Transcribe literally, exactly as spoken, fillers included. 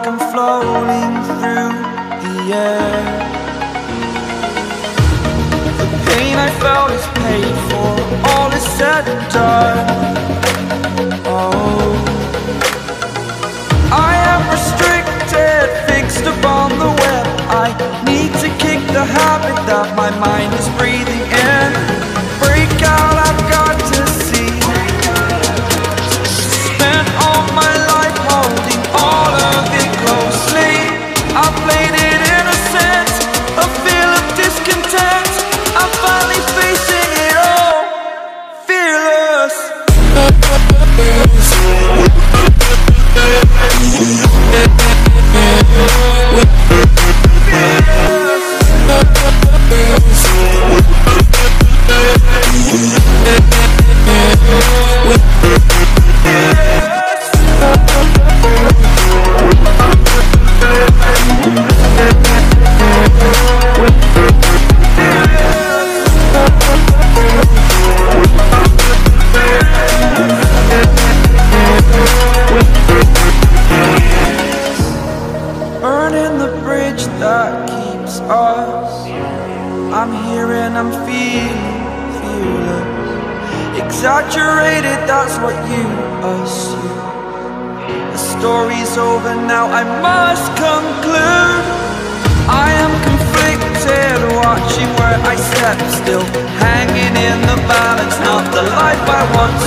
I'm floating through the air. The pain I felt is paid for, all is said and done. Oh, I am restricted, fixed upon the web. I need to kick the habit that my mind is breathing in. Break out, I've got to see. Spent all my life holding all of it closely. I played it innocent, a feel of discontent. I'm finally facing it all, fearless. Burning the bridge that keeps us. I'm here and I'm feeling fearless. Exaggerated, that's what you assume. The story's over now, I must conclude. I am conflicted, watching where I step still, hanging in the balance, not the life I want